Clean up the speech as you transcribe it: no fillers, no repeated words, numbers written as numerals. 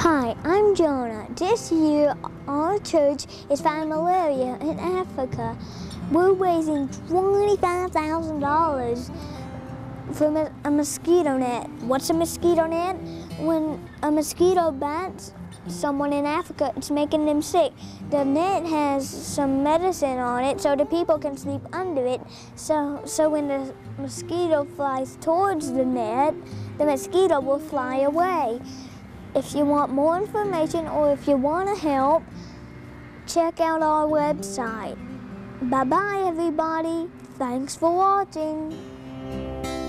Hi, I'm Jonah. This year, our church is fighting malaria in Africa. We're raising $25,000 for a mosquito net. What's a mosquito net? When a mosquito bites someone in Africa, it's making them sick. The net has some medicine on it so the people can sleep under it. So when the mosquito flies towards the net, the mosquito will fly away. If you want more information or if you want to help, check out our website. Bye-bye, everybody. Thanks for watching.